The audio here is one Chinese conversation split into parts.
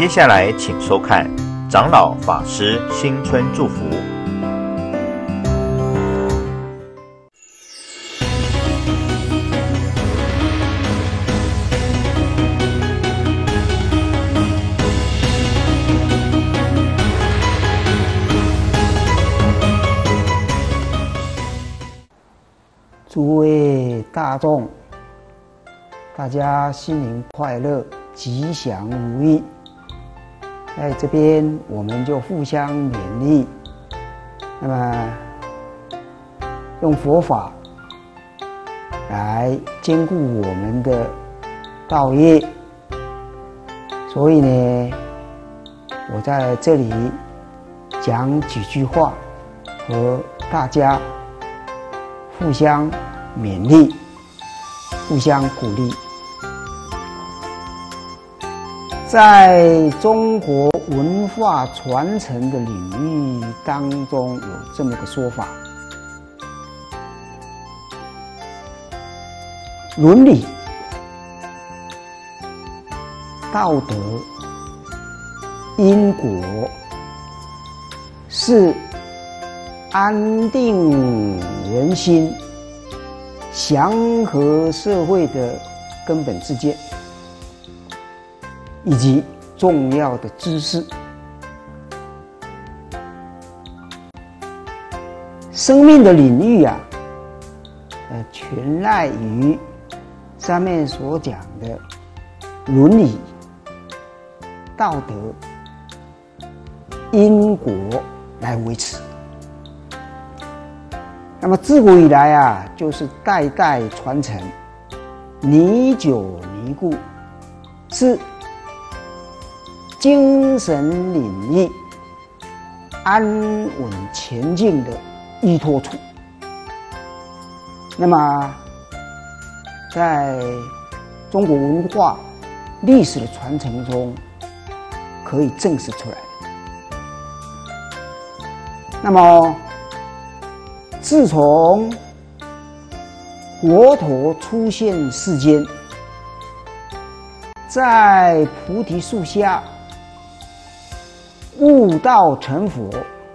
接下来请收看长老法师新春祝福。 诸位大众，大家心灵快乐，吉祥如意。在这边，我们就互相勉励，那么用佛法来兼顾我们的道业。所以呢，我在这里讲几句话，和大家互相勉励，互相鼓励。在中国文化传承的领域当中，有这么个说法：伦理、道德、因果是安定人心、祥和社会的根本之见，以及重要的知识。生命的领域啊，全赖于上面所讲的伦理、道德、因果来维持。那么自古以来啊，就是代代传承，历久弥固，是精神领域安稳前进的依托处。那么在中国文化历史的传承中，可以证实出来。那么自从佛陀出现世间，在菩提树下悟道成佛，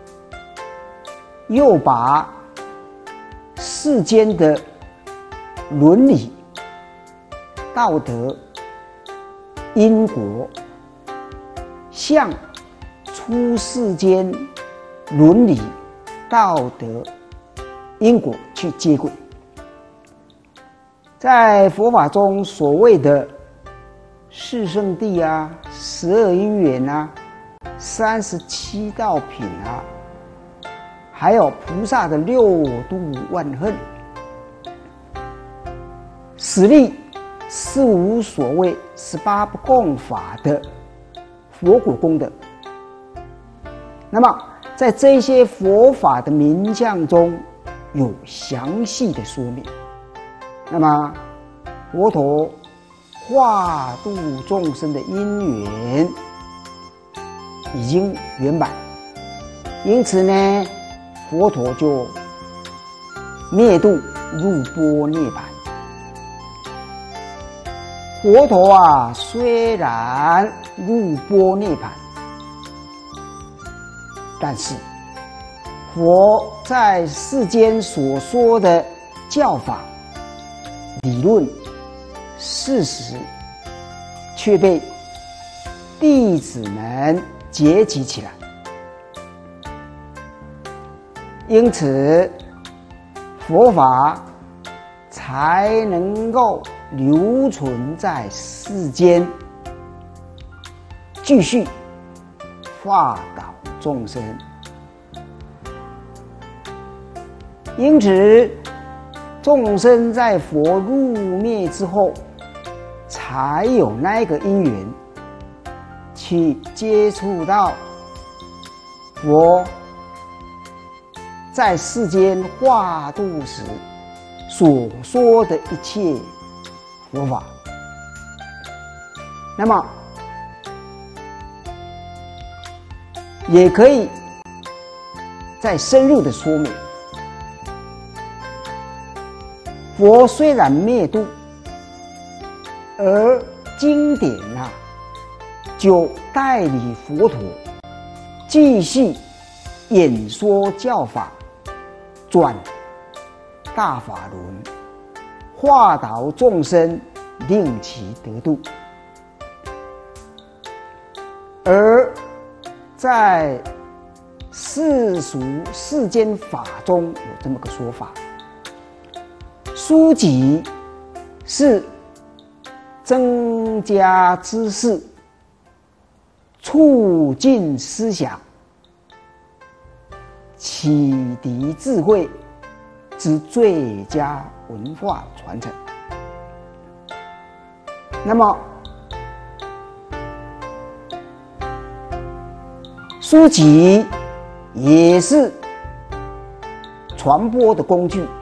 又把世间的伦理、道德、因果向出世间伦理、道德、因果去接轨。在佛法中所谓的四圣谛啊、12因缘啊、37道品啊，还有菩萨的6度万恨，实力是无所谓18不共法的佛果功德。那么在这些佛法的名相中有详细的说明。那么佛陀化度众生的因缘已经圆满，因此呢，佛陀就灭度入般涅槃。佛陀啊，虽然入般涅槃，但是佛在世间所说的教法、理论、事实，却被弟子们结集起来。因此，佛法才能够留存在世间，继续化导众生。因此，众生在佛入灭之后，才有那个因缘去接触到佛在世间化度时所说的一切佛法。那么也可以再深入的说明，佛虽然灭度，而经典就代理佛陀继续演说教法，转大法轮，化导众生，令其得度。而在世俗世间法中有这么个说法，书籍是增加知识、促进思想、启迪智慧之最佳文化传承。那么书籍也是传播的工具。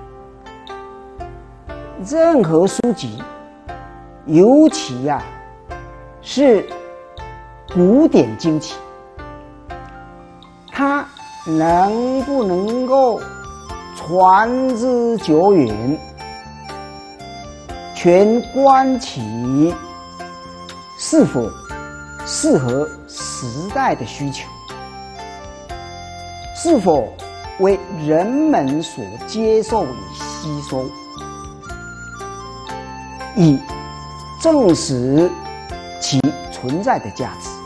任何书籍，尤其是古典经籍，它能不能够传之久远，全观其是否适合时代的需求，是否为人们所接受与吸收，以证实其存在的价值。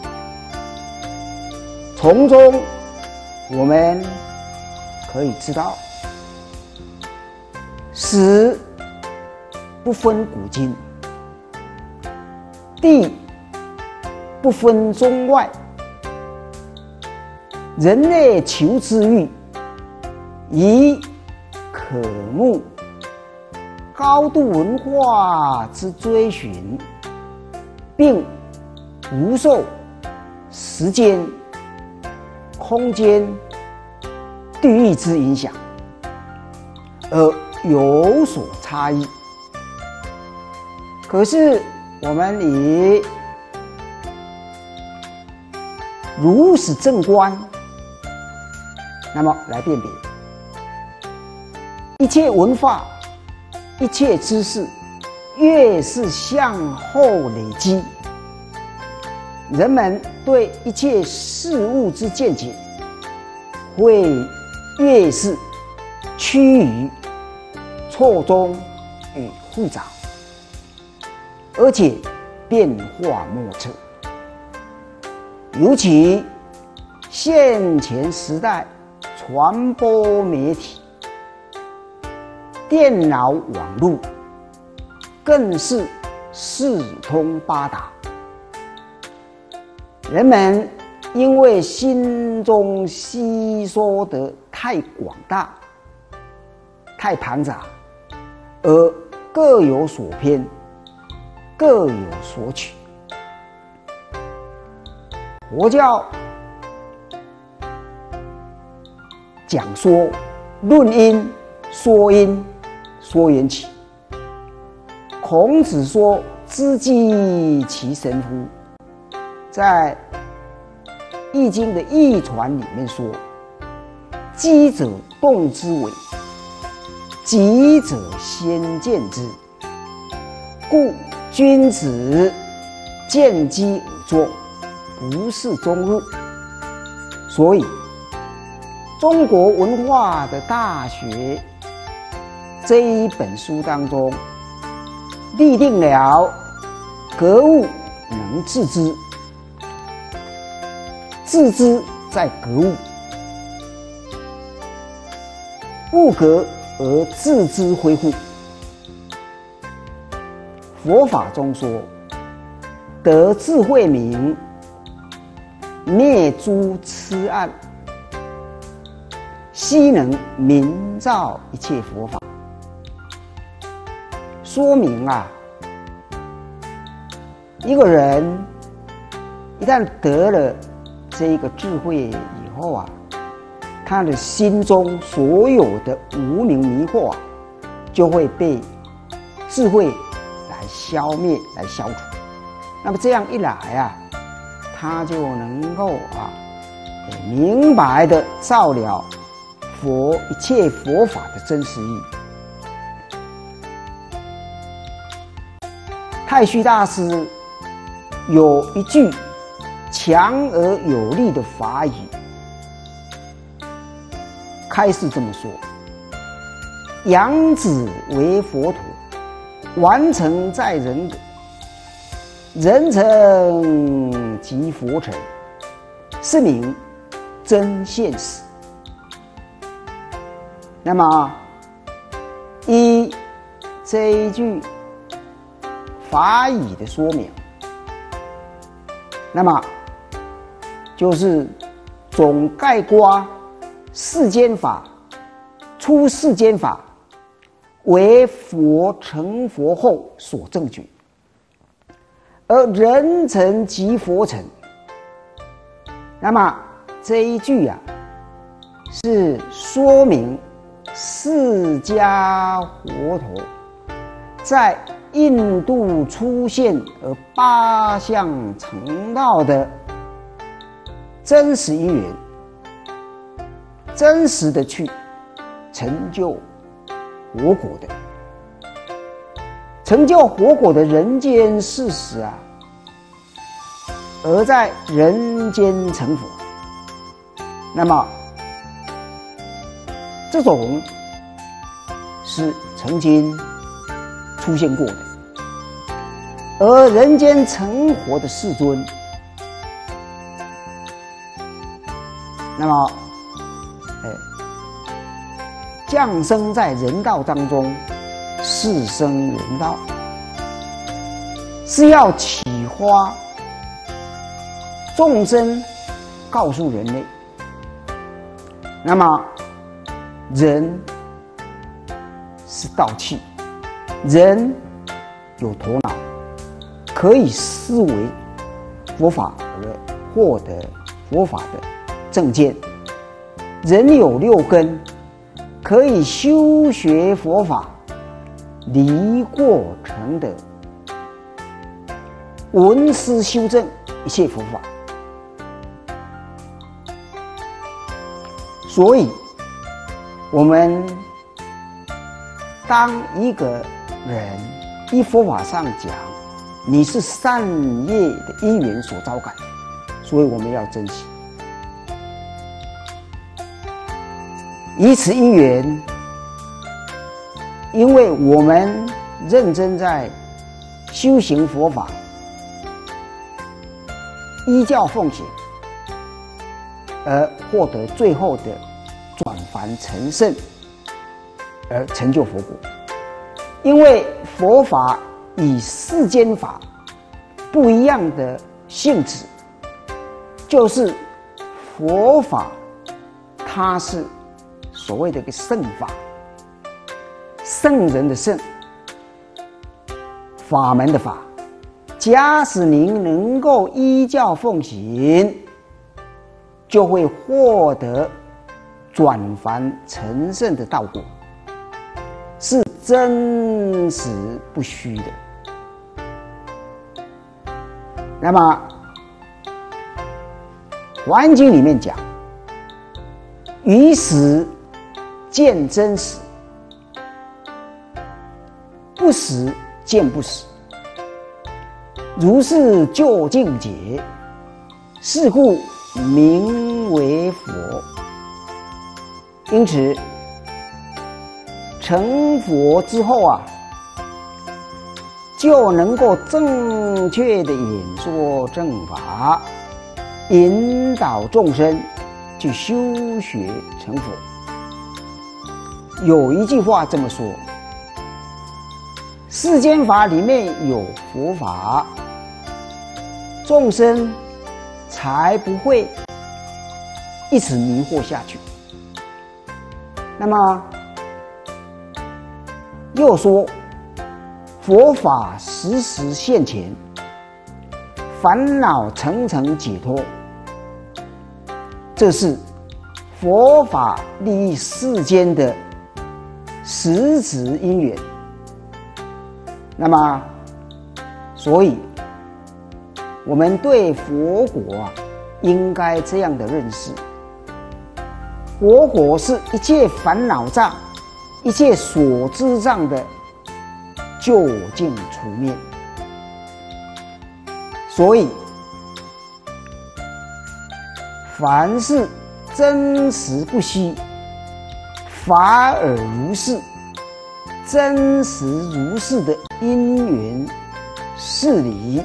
从中我们可以知道，史不分古今，地不分中外，人类求知欲以渴慕高度文化之追寻，并无受时间、空间、地域之影响，而有所差异。可是我们以如实正观，那么来辨别一切文化、一切知识，越是向后累积，人们对一切事物之见解会越是趋于错综与复杂，而且变化莫测。尤其现前时代传播媒体、电脑网络更是四通八达，人们因为心中吸收得太广大、太庞杂，而各有所偏，各有所取。佛教讲说论因说因说缘起，孔子说知机其神乎，在易经的易传里面说，机者动之尾，急者先见之，故君子见机而作，不是中入。所以中国文化的大学这一本书当中立定了格物能致知，致知在格物，物格而致知恢复。佛法中说，得智慧明，灭诸痴暗，悉能明照一切佛法。说明一个人一旦得了这个智慧以后他的心中所有的无明迷惑就会被智慧来消灭、来消除。那么这样一来他就能够明白的照了一切佛法的真实意义。太虚大师有一句强而有力的法语。开示这么说：养子为佛陀，完成在人格，人成即佛成，是名真现实。那么依这一句法语的说明，那么就是总概括世间法、出世间法为佛成佛后所证据，而人成即佛成。那么这一句是说明释迦佛陀在印度出现而八相成道的真实因缘，真实的去成就佛果的，成就佛果的人间事实而在人间成佛。那么这种是曾经出现过的，而人间成佛的世尊，那么降生在人道当中，是生人道，是要启发众生，告诉人类，那么人是道器，人有头脑，可以思维佛法而获得佛法的正见，人有六根，可以修学佛法，离过成德，闻思修正一切佛法。所以我们当一个人依佛法上讲，你是善业的因缘所招感，所以我们要珍惜。以此因缘，因为我们认真在修行佛法，依教奉行，而获得最后的转凡成圣，而成就佛果。因为佛法与世间法不一样的性质，就是佛法它是所谓的一个圣法，圣人的圣，法门的法。假使您能够依教奉行，就会获得转凡成圣的道果，是真实不虚的。那么《华严经》里面讲，于实见真实，不实见不实，如是究竟解，是故名为佛。因此成佛之后就能够正确的演说正法，引导众生去修学成佛。有一句话这么说：世间法里面有佛法，众生才不会一直迷惑下去。那么又说，佛法时时现前，烦恼层层解脱，这是佛法利益世间的实质因缘。那么所以我们对佛果应该这样的认识：佛果是一切烦恼障、一切所知障的究竟除灭。所以凡是真实不虚，法尔如是，真实如是的因缘事理，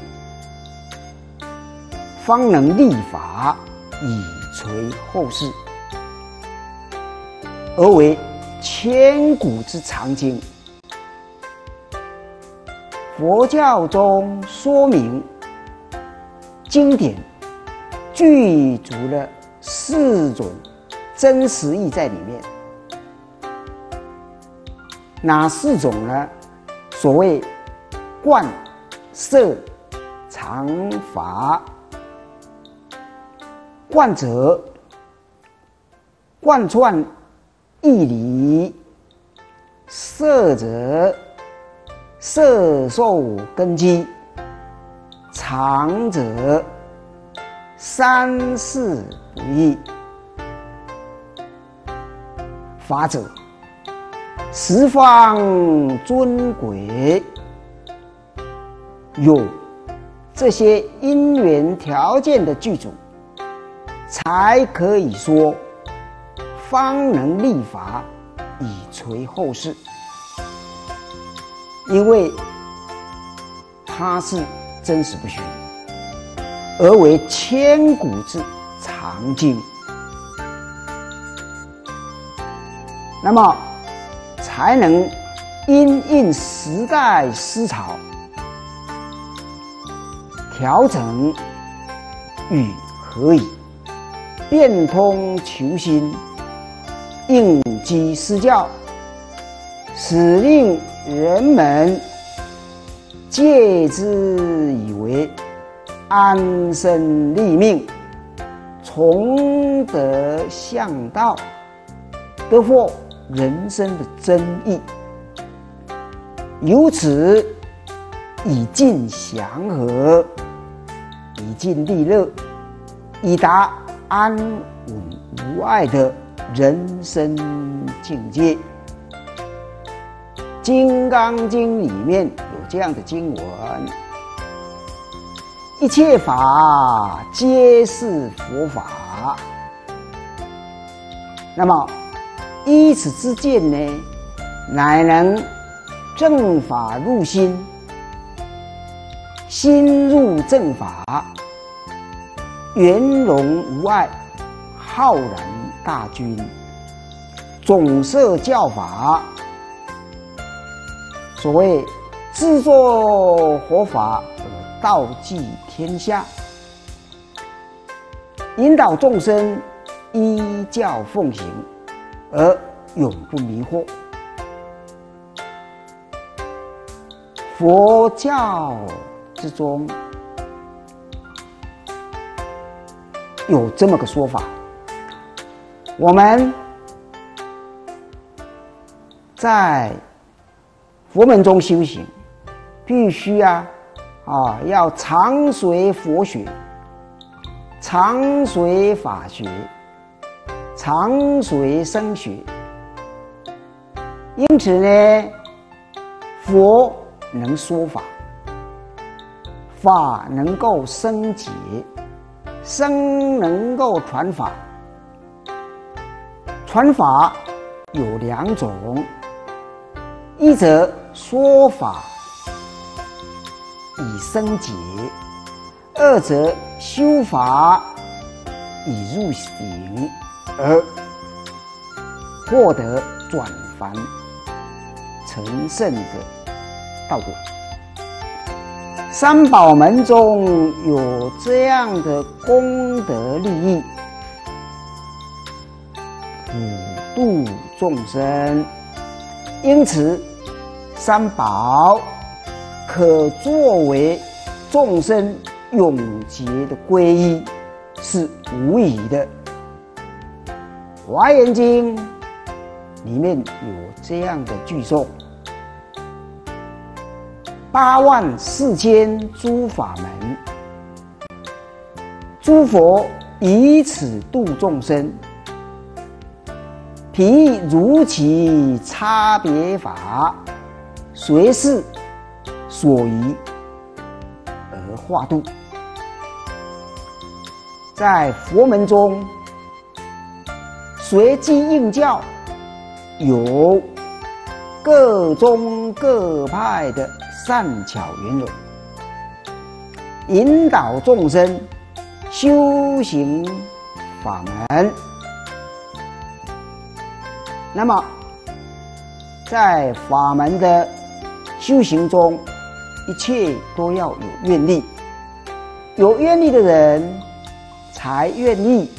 方能立法以垂后世，而为千古之常经。佛教中说明经典具足了4种真实义在里面。哪4种呢？所谓贯摄常法。贯者贯穿义理，摄者摄受根基，常者三世不易，法者十方尊贵。有这些因缘条件的具足，才可以说方能立法以垂后世，因为它是真实不虚，而为千古之常经。那么才能因应时代思潮，调整与合宜，变通求新，应机施教，使令人们借之以为安身立命，从得向道，得获人生的真意，由此以尽祥和，以尽利乐，以达安稳无碍的人生境界。《金刚经》里面有这样的经文：一切法皆是佛法。那么依此之见呢，乃能正法入心，心入正法，圆融无碍，浩然大军，总摄教法。所谓制作佛法而道济天下，引导众生依教奉行，而永不迷惑。佛教之中有这么个说法，我们在佛门中修行，必须要常随佛学，常随法学，常随僧学。因此呢，佛能说法，法能够生解，僧能够传法。传法有2种，一则说法以生解，二则修法以入行，而获得转凡成圣的道果。三宝门中有这样的功德利益，普度众生，因此三宝可作为众生永劫的皈依，是无疑的。华严经里面有这样的句颂：84000诸法门，诸佛以此度众生，譬如其差别法，随事所宜而化度。 在佛门中随机应教，有各宗各派的善巧圆融，引导众生修行法门。那么在法门的修行中，一切都要有愿力，有愿力的人才愿意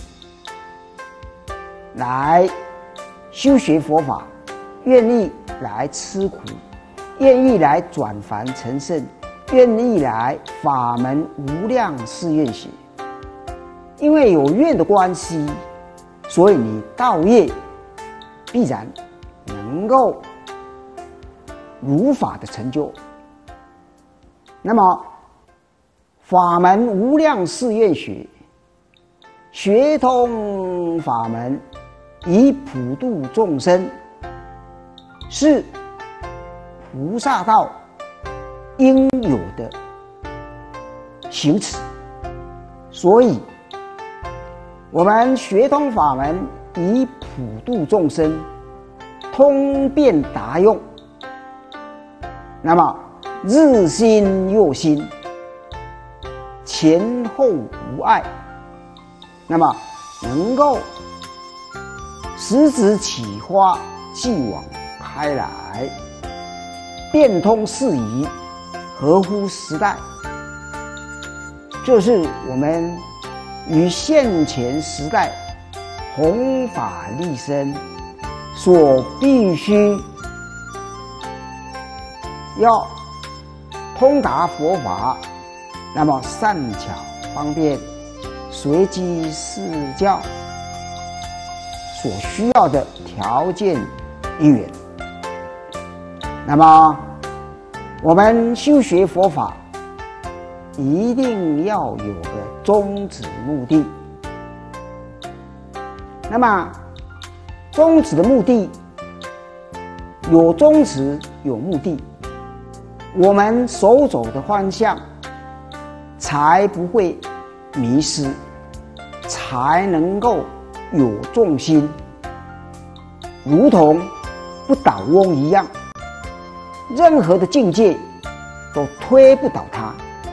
来修学佛法，愿意来吃苦，愿意来转凡成圣，愿意来法门无量誓愿学。因为有愿的关系，所以你道业必然能够如法的成就。那么法门无量誓愿学，学通法门以普度众生，是菩萨道应有的行持。所以我们学通法门以普度众生，通变达用，那么日新又新，前后无碍，那么能够十指起花，继往开来，变通事宜，合乎时代。这是我们于现前时代弘法利生所必须要通达佛法，那么善巧方便随机施教所需要的条件因缘。那么我们修学佛法一定要有个宗旨目的。那么宗旨的目的，有宗旨有目的，我们所走的方向才不会迷失，才能够有重心，如同不倒翁一样，任何的境界都推不倒它。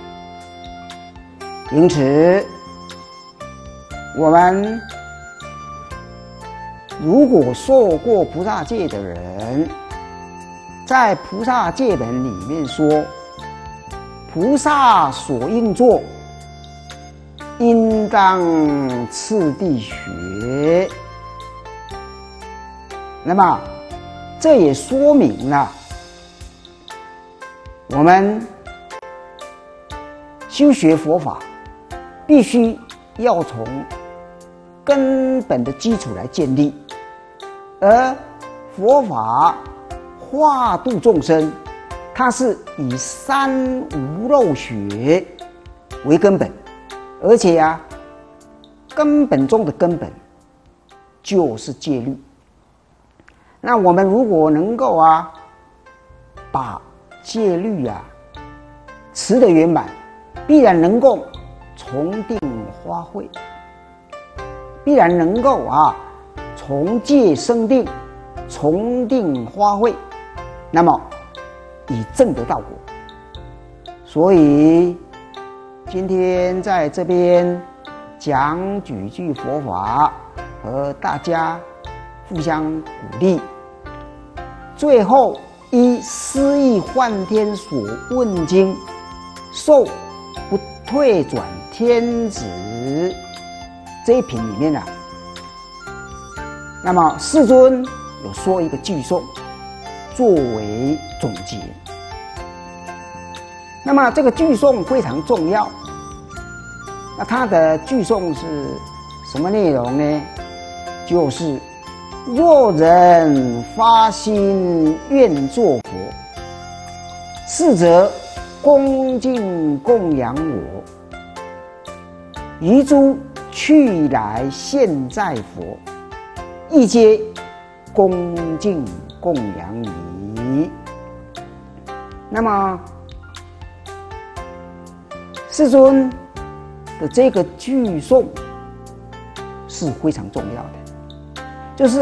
因此我们如果受过菩萨戒的人，在菩萨戒本里面说，菩萨所应做，应当次第学。那么这也说明了我们修学佛法必须要从根本的基础来建立，而佛法化度众生，它是以三无漏学为根本，而且根本中的根本就是戒律。那我们如果能够把戒律持得圆满，必然能够从定发慧，必然能够从戒生定，从定发慧，那么以证得道果。所以今天在这边讲几句佛法，和大家互相鼓励。最后依思义幻天所问经，受不退转天子这一品里面那么世尊有说一个句颂作为总结。那么这个句颂非常重要。那它的句颂是什么内容呢？就是若人发心愿作佛，是则恭敬供养我，于诸去来现在佛，亦皆恭敬供养矣。那么世尊的这个句颂是非常重要的。就是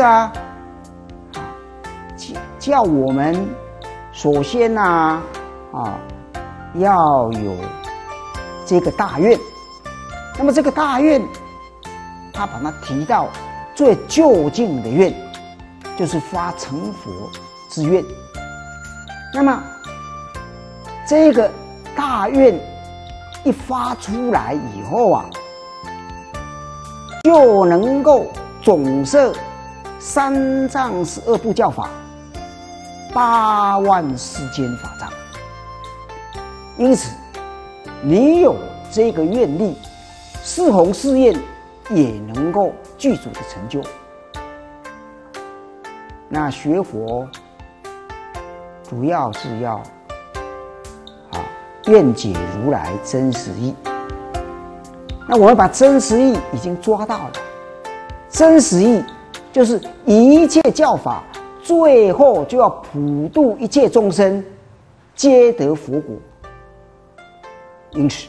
叫我们首先要有这个大愿。那么这个大愿，他把它提到最究竟的愿，就是发成佛之愿。那么这个大愿一发出来以后就能够总摄三藏十二部教法，8万世间法藏。因此，你有这个愿力，四弘誓愿也能够具足的成就。那学佛主要是要愿解如来真实义。那我们把真实义已经抓到了，真实义就是一切教法最后就要普度一切众生，皆得佛果。因此，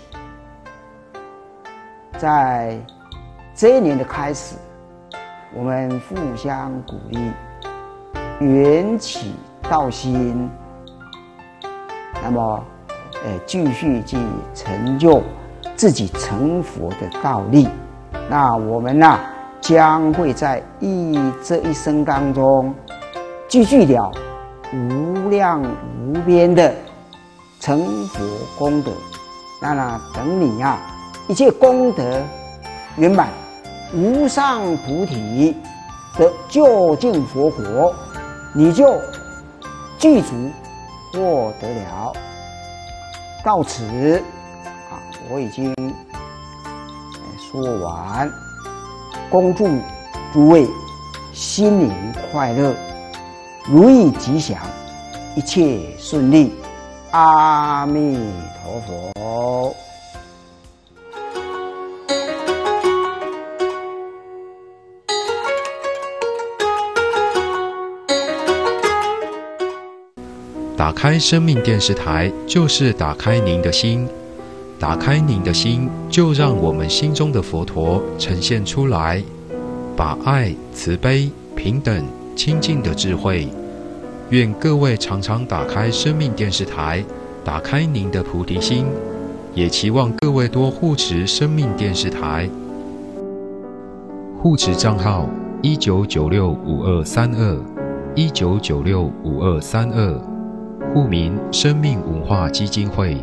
在这一年的开始，我们互相鼓励，缘起道心，那么继续去成就自己成佛的道力。那我们将会在这一生当中继续了无量无边的成佛功德。那等你一切功德圆满，无上菩提的究竟佛果，你就具足获得了。到此我已经说完，恭祝诸位心灵快乐，如意吉祥，一切顺利。阿弥陀佛。 打开生命电视台，就是打开您的心，打开您的心，就让我们心中的佛陀呈现出来，把爱、慈悲、平等、清净的智慧。愿各位常常打开生命电视台，打开您的菩提心，也期望各位多护持生命电视台。护持账号19965232，19965232，户名生命文化基金会。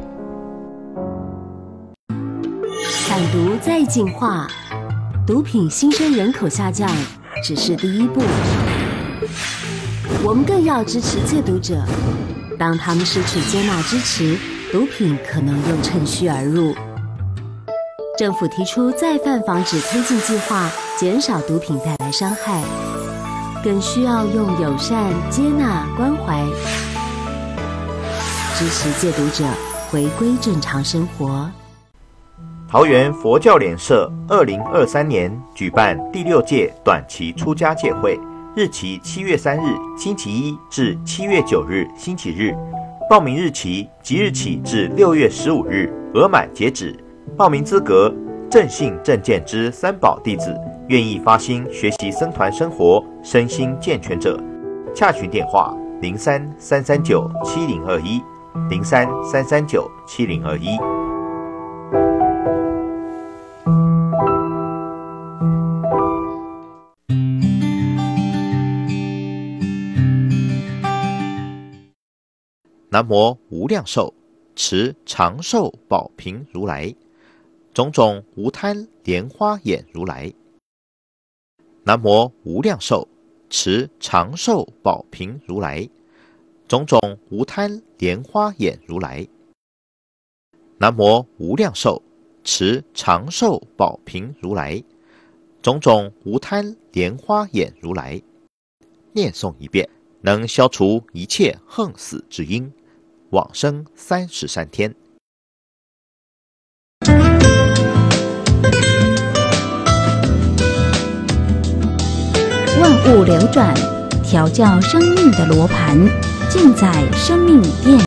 反毒再进化，毒品新生人口下降只是第一步。我们更要支持戒毒者，当他们失去接纳支持，毒品可能又趁虚而入。政府提出再犯防止推进计划，减少毒品带来伤害，更需要用友善、接纳、关怀，支持戒毒者回归正常生活。 桃园佛教联社2023年举办第6届短期出家戒会，日期7月3日星期一至7月9日星期日，报名日期即日起至6月15日，额满截止。报名资格：正信正见之三宝弟子，愿意发心学习僧团生活，身心健全者。洽询电话03-339-7021，03-339-7021。南无无量寿，持长寿宝瓶如来，种种无贪莲花眼如来。南无无量寿，持长寿宝瓶如来，种种无贪莲花眼如来。南无无量寿，持长寿宝瓶如来，种种无贪莲花眼如来。念诵一遍，能消除一切横死之因，往生33天。 万物流转，调教生命的罗盘，尽在生命电